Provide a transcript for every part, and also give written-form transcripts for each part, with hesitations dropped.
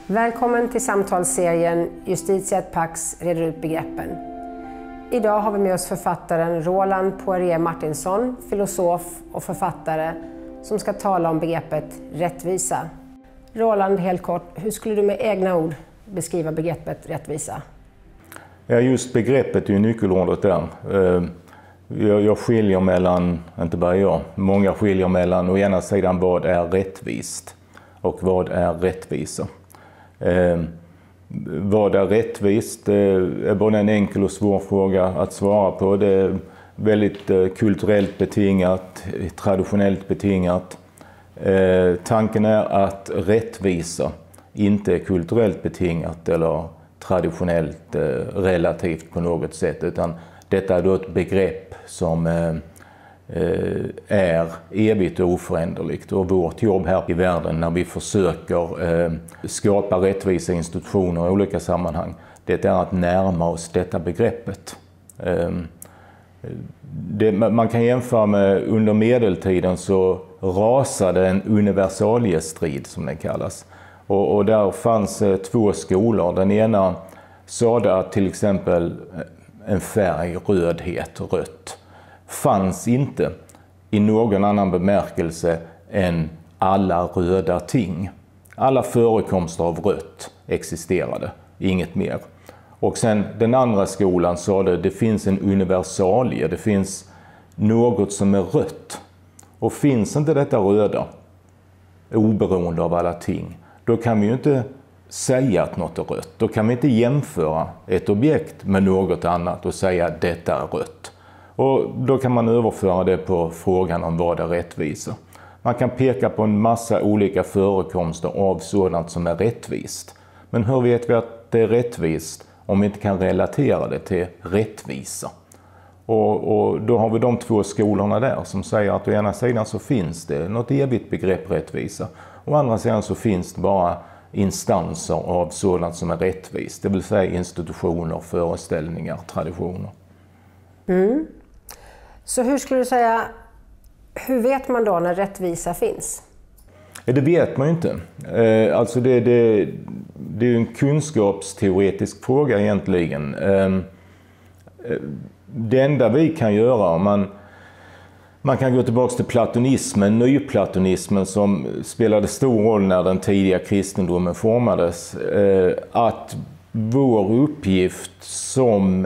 Välkommen till samtalsserien Justitia et Pax reder ut begreppen. Idag har vi med oss författaren Roland Poirier Martinsson, filosof och författare, som ska tala om begreppet rättvisa. Roland, helt kort, hur skulle du med egna ord beskriva begreppet rättvisa? Ja, just begreppet är ju nyckelordet där. Jag skiljer mellan, inte bara jag, många skiljer mellan å ena sidan vad är rättvist och vad är rättvisa. Vad är rättvist är både en enkel och svår fråga att svara på. Det är väldigt kulturellt betingat, traditionellt betingat. Tanken är att rättvisa inte är kulturellt betingat eller traditionellt relativt på något sätt, utan detta är då ett begrepp som är evigt och oföränderligt. Och vårt jobb här i världen när vi försöker skapa rättvisa institutioner i olika sammanhang, det är att närma oss detta begreppet. Man kan jämföra med under medeltiden så rasade en universaliestrid som den kallas. Och där fanns två skolor. Den ena sade att till exempel en färg, rödhet, rött, fanns inte i någon annan bemärkelse än alla röda ting. Alla förekomster av rött existerade, inget mer. Och sen den andra skolan sa det finns en universalie, det finns något som är rött. Och finns inte detta röda, oberoende av alla ting, då kan vi ju inte säga att något är rött. Då kan vi inte jämföra ett objekt med något annat och säga att detta är rött. Och då kan man överföra det på frågan om vad är rättvisa. Man kan peka på en massa olika förekomster av sådant som är rättvist. Men hur vet vi att det är rättvist om vi inte kan relatera det till rättvisa? Och då har vi de två skolorna där som säger att å ena sidan så finns det något evigt begrepp rättvisa. Å andra sidan så finns det bara instanser av sådant som är rättvist. Det vill säga institutioner, föreställningar, traditioner. Mm. Så hur skulle du säga, hur vet man då när rättvisa finns? Det vet man ju inte. Alltså det är en kunskapsteoretisk fråga egentligen. Det enda vi kan göra, man kan gå tillbaka till platonismen, nyplatonismen som spelade stor roll när den tidiga kristendomen formades. Att vår uppgift som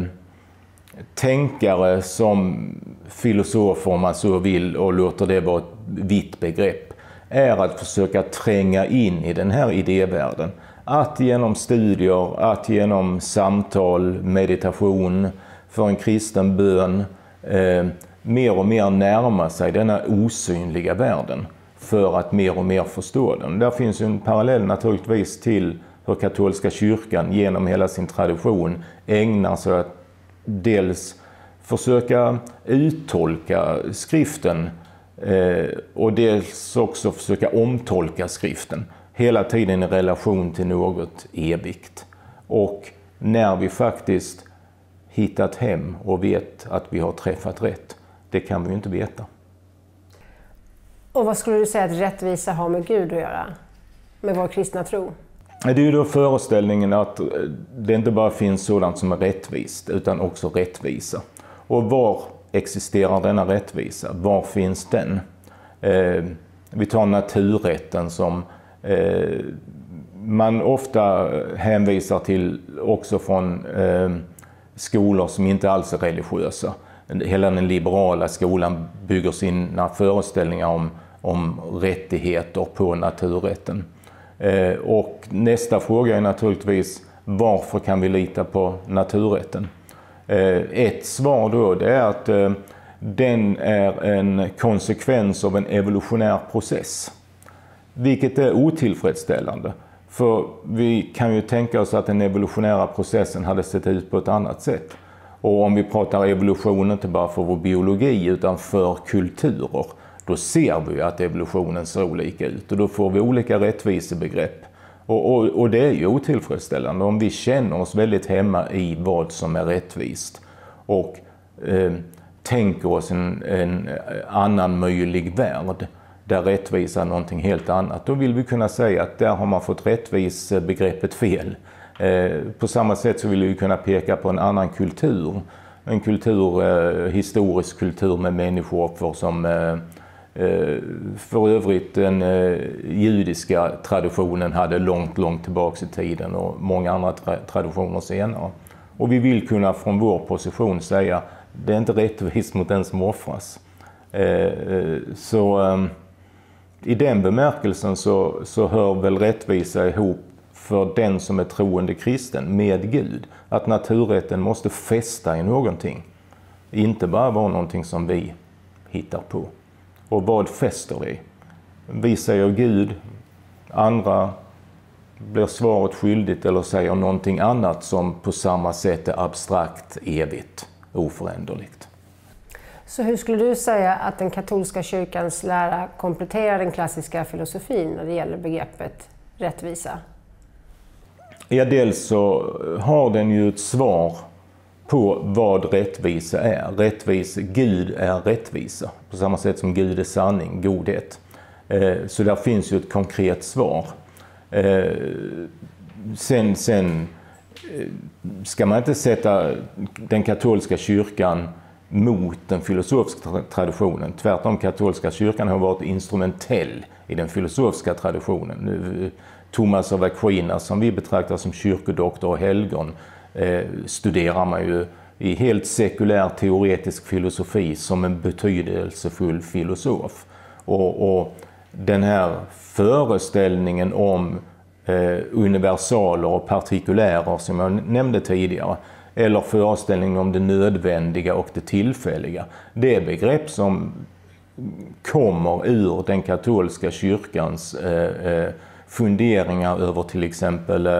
tänkare, som filosofer om man så vill, och låter det vara ett vitt begrepp, är att försöka tränga in i den här idévärlden. Att genom studier, att genom samtal, meditation, för en kristen bön, mer och mer närma sig denna osynliga världen för att mer och mer förstå den. Där finns ju en parallell naturligtvis till hur katolska kyrkan genom hela sin tradition ägnar sig att dels försöka uttolka skriften och dels också försöka omtolka skriften. Hela tiden i relation till något evigt. Och när vi faktiskt hittat hem och vet att vi har träffat rätt, det kan vi ju inte veta. Och vad skulle du säga att rättvisa har med Gud att göra? Med vår kristna tro? Det är ju då föreställningen att det inte bara finns sådant som är rättvist utan också rättvisa. Och var existerar denna rättvisa? Var finns den? Vi tar naturrätten som man ofta hänvisar till också från skolor som inte alls är religiösa. Hela den liberala skolan bygger sina föreställningar om rättigheter på naturrätten. Och nästa fråga är naturligtvis, varför kan vi lita på naturrätten? Ett svar då det är att den är en konsekvens av en evolutionär process. Vilket är otillfredsställande. För vi kan ju tänka oss att den evolutionära processen hade sett ut på ett annat sätt. Och om vi pratar evolution inte bara för vår biologi utan för kulturer, då ser vi att evolutionen ser olika ut. Och då får vi olika rättvisebegrepp. Och det är ju otillfredsställande om vi känner oss väldigt hemma i vad som är rättvist. Och tänker oss en annan möjlig värld där rättvisa är någonting helt annat. Då vill vi kunna säga att där har man fått rättvisebegreppet fel. På samma sätt så vill vi kunna peka på en annan kultur. En kultur, historisk kultur med människooffer som för övrigt den judiska traditionen hade långt tillbaka i tiden och många andra traditioner senare. Och vi vill kunna från vår position säga det är inte rättvist mot den som offras. Så i den bemärkelsen så hör väl rättvisa ihop för den som är troende kristen med Gud. Att naturrätten måste fästa i någonting. Inte bara vara någonting som vi hittar på. Och vad fäster vi? Vi säger Gud, andra blir svaret skyldigt eller säger någonting annat som på samma sätt är abstrakt, evigt, oföränderligt. Så hur skulle du säga att den katolska kyrkans lära kompletterar den klassiska filosofin när det gäller begreppet rättvisa? Ja, dels så har den ju ett svar på vad rättvisa är. Gud är rättvisa. På samma sätt som Gud är sanning, godhet. Så där finns ju ett konkret svar. Sen ska man inte sätta den katolska kyrkan mot den filosofiska traditionen. Tvärtom, katolska kyrkan har varit instrumentell i den filosofiska traditionen. Thomas av Aquinas, som vi betraktar som kyrkodoktor och helgon, studerar man ju i helt sekulär teoretisk filosofi som en betydelsefull filosof. Och den här föreställningen om universaler och partikulärer som jag nämnde tidigare, eller föreställningen om det nödvändiga och det tillfälliga, det är begrepp som kommer ur den katolska kyrkans funderingar över till exempel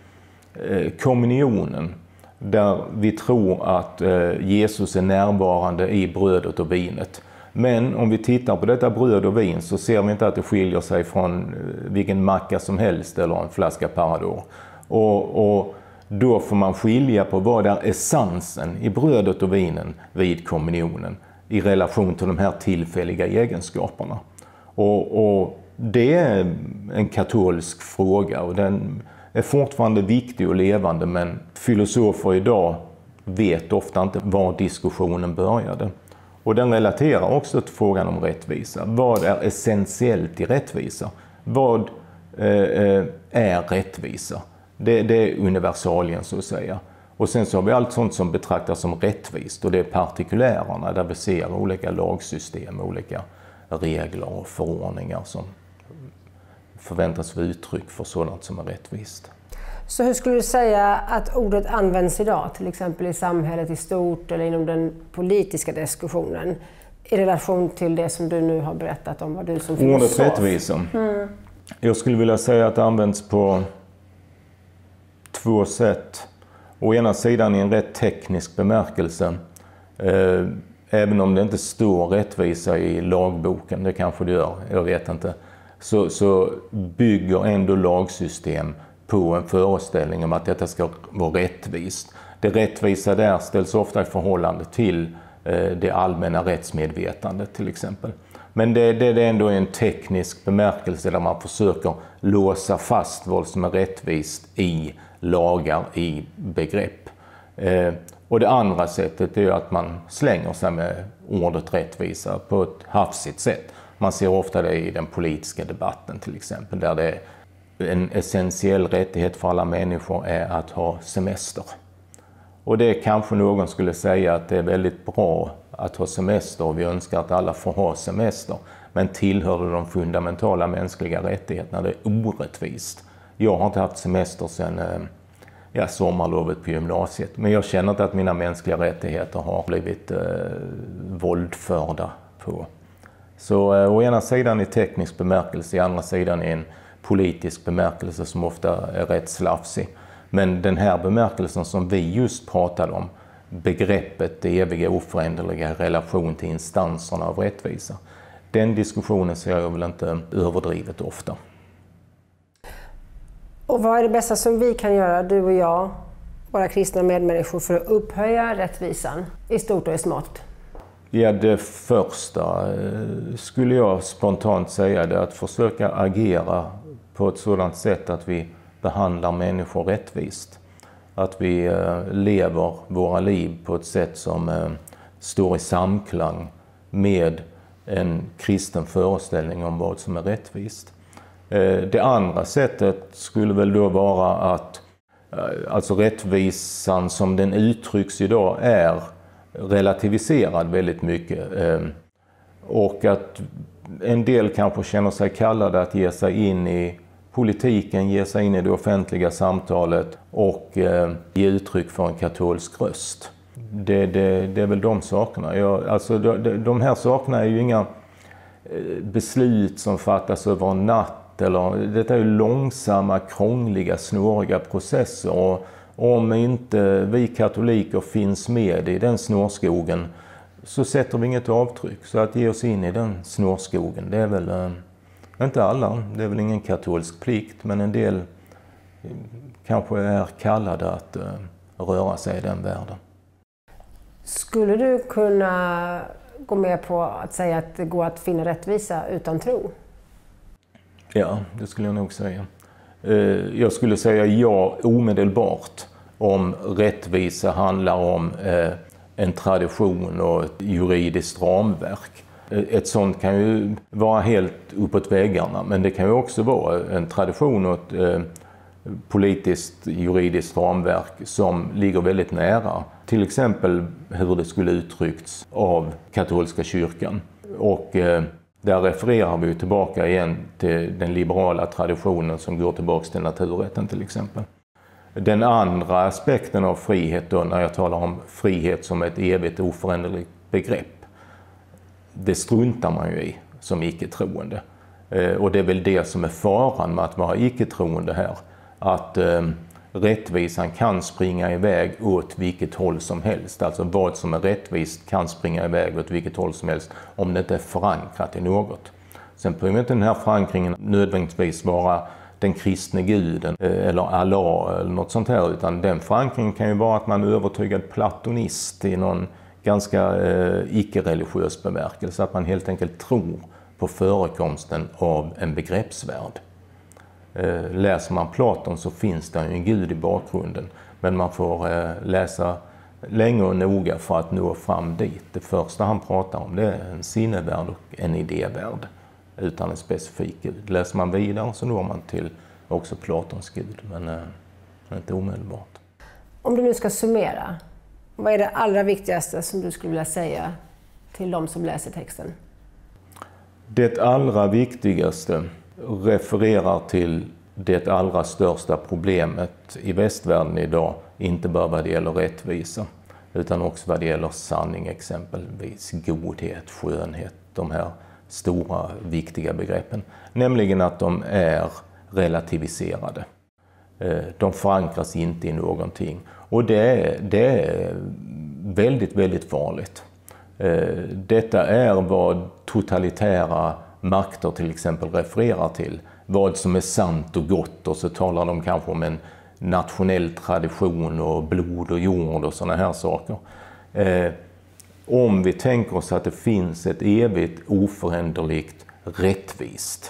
kommunionen, där vi tror att Jesus är närvarande i brödet och vinet. Men om vi tittar på detta bröd och vin så ser vi inte att det skiljer sig från vilken macka som helst eller en flaska Parador. Och då får man skilja på vad är essensen i brödet och vinen vid kommunionen i relation till de här tillfälliga egenskaperna. Och det är en katolsk fråga och den är fortfarande viktig och levande, men filosofer idag vet ofta inte var diskussionen började. Och den relaterar också till frågan om rättvisa. Vad är essentiellt i rättvisa? Vad är rättvisa? Det är universalien så att säga. Och sen så har vi allt sånt som betraktas som rättvist, och det är partikulärerna där vi ser olika lagsystem, olika regler och förordningar som förväntas vara uttryck för sådant som är rättvist. Så hur skulle du säga att ordet används idag, till exempel i samhället i stort eller inom den politiska diskussionen, i relation till det som du nu har berättat om, vad du som filosof? Ordet rättvisa. Jag skulle vilja säga att det används på två sätt. Å ena sidan i en rätt teknisk bemärkelse, även om det inte står rättvisa i lagboken, det kanske det gör, jag vet inte, så bygger ändå lagsystem på en föreställning om att detta ska vara rättvist. Det rättvisa där ställs ofta i förhållande till det allmänna rättsmedvetandet till exempel. Men det är ändå en teknisk bemärkelse där man försöker låsa fast vad som är rättvist i lagar, i begrepp. Och det andra sättet är att man slänger sig med ordet rättvisa på ett hafsigt sätt. Man ser ofta det i den politiska debatten till exempel, där det är en essentiell rättighet för alla människor är att ha semester. Och det kanske någon skulle säga att det är väldigt bra att ha semester och vi önskar att alla får ha semester. Men tillhör det de fundamentala mänskliga rättigheterna, det är orättvist. Jag har inte haft semester sedan sommarlovet på gymnasiet. Men jag känner inte att mina mänskliga rättigheter har blivit våldförda på. Så å ena sidan i teknisk bemärkelse, i andra sidan i en politisk bemärkelse som ofta är rätt slafsig. Men den här bemärkelsen som vi just pratade om, begreppet det eviga oföränderliga i relation till instanserna av rättvisa, den diskussionen ser jag väl inte överdrivet ofta. Och vad är det bästa som vi kan göra, du och jag, våra kristna medmänniskor, för att upphöja rättvisan i stort och i smått? Ja, det första skulle jag spontant säga är att försöka agera på ett sådant sätt att vi behandlar människor rättvist. Att vi lever våra liv på ett sätt som står i samklang med en kristen föreställning om vad som är rättvist. Det andra sättet skulle väl då vara att alltså rättvisan som den uttrycks idag är relativiserad väldigt mycket. Och att en del kanske känner sig kallade att ge sig in i politiken, ge sig in i det offentliga samtalet och ge uttryck för en katolsk röst. Det är väl de sakerna. Alltså de här sakerna är ju inga beslut som fattas över en natt. Detta är ju långsamma, krångliga, snåriga processer. Och om inte vi katoliker finns med i den snårskogen så sätter vi inget avtryck. Så att ge oss in i den snårskogen, det är väl inte alla. Det är väl ingen katolsk plikt, men en del kanske är kallade att röra sig i den världen. Skulle du kunna gå med på att säga att det går att finna rättvisa utan tro? Ja, det skulle jag nog säga. Jag skulle säga ja omedelbart om rättvisa handlar om en tradition och ett juridiskt ramverk. Ett sånt kan ju vara helt uppåt väggarna, men det kan ju också vara en tradition och ett politiskt juridiskt ramverk som ligger väldigt nära. Till exempel hur det skulle uttryckts av katolska kyrkan. Och där refererar vi tillbaka igen till den liberala traditionen som går tillbaka till naturrätten till exempel. Den andra aspekten av frihet då, när jag talar om frihet som ett evigt oföränderligt begrepp, det struntar man ju i som icke-troende. Och det är väl det som är faran med att vara icke-troende här. Att rättvisan kan springa iväg åt vilket håll som helst. Alltså vad som är rättvist kan springa iväg åt vilket håll som helst om det inte är förankrat i något. Sen behöver inte den här förankringen nödvändigtvis vara den kristne guden eller Allah eller något sånt här, utan den förankringen kan ju vara att man är övertygad platonist i någon ganska icke-religiös bemärkelse, att man helt enkelt tror på förekomsten av en begreppsvärld. Läser man Platon så finns det en gud i bakgrunden, men man får läsa länge och noga för att nå fram dit. Det första han pratar om det är en sinnevärld och en idévärld utan en specifik gud. Läser man vidare så når man till också Platons gud, men inte omedelbart. Om du nu ska summera, vad är det allra viktigaste som du skulle vilja säga till de som läser texten? Det allra viktigaste refererar till det allra största problemet i västvärlden idag, inte bara vad det gäller rättvisa, utan också vad det gäller sanning, exempelvis godhet, skönhet, de här stora viktiga begreppen. Nämligen att de är relativiserade. De förankras inte i någonting. Och det är väldigt, väldigt farligt. Detta är vad totalitära makter till exempel refererar till. Vad som är sant och gott, och så talar de kanske om en nationell tradition och blod och jord och sådana här saker. Om vi tänker oss att det finns ett evigt oföränderligt rättvist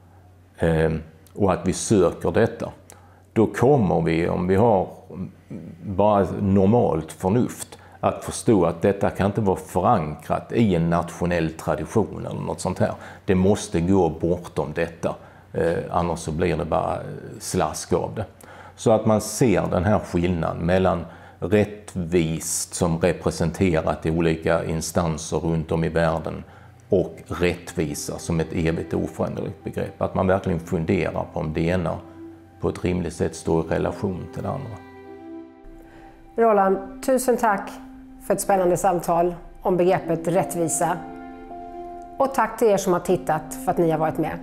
och att vi söker detta, då kommer vi, om vi har bara normalt förnuft, att förstå att detta kan inte vara förankrat i en nationell tradition eller något sånt här. Det måste gå bortom detta, annars så blir det bara slask av det. Så att man ser den här skillnaden mellan rättvist som representerat i olika instanser runt om i världen och rättvisa som ett evigt oföränderligt begrepp. Att man verkligen funderar på om det ena på ett rimligt sätt står i relation till det andra. Roland, tusen tack för ett spännande samtal om begreppet rättvisa. Och tack till er som har tittat för att ni har varit med.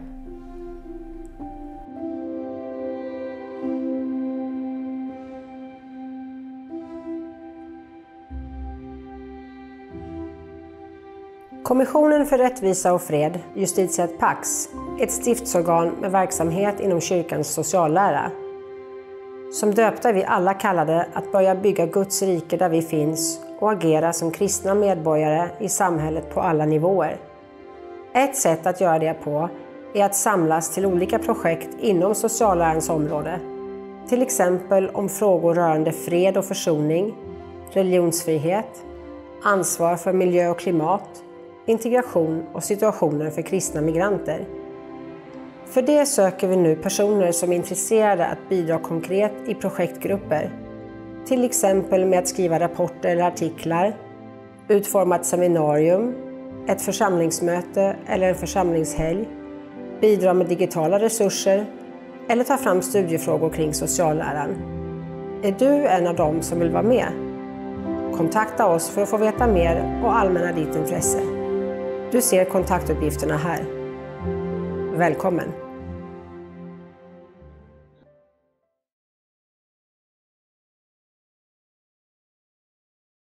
Kommissionen för rättvisa och fred, Justitia et Pax, är ett stiftsorgan med verksamhet inom kyrkans sociallära. Som döpta är vi alla kallade att börja bygga Guds rike där vi finns och agera som kristna medborgare i samhället på alla nivåer. Ett sätt att göra det på är att samlas till olika projekt inom sociallärans område. Till exempel om frågor rörande fred och försoning, religionsfrihet, ansvar för miljö och klimat, integration och situationen för kristna migranter. För det söker vi nu personer som är intresserade att bidra konkret i projektgrupper. Till exempel med att skriva rapporter eller artiklar, utforma ett seminarium, ett församlingsmöte eller en församlingshelg, bidra med digitala resurser eller ta fram studiefrågor kring socialläran. Är du en av dem som vill vara med? Kontakta oss för att få veta mer och anmäla ditt intresse. Du ser kontaktuppgifterna här. Välkommen!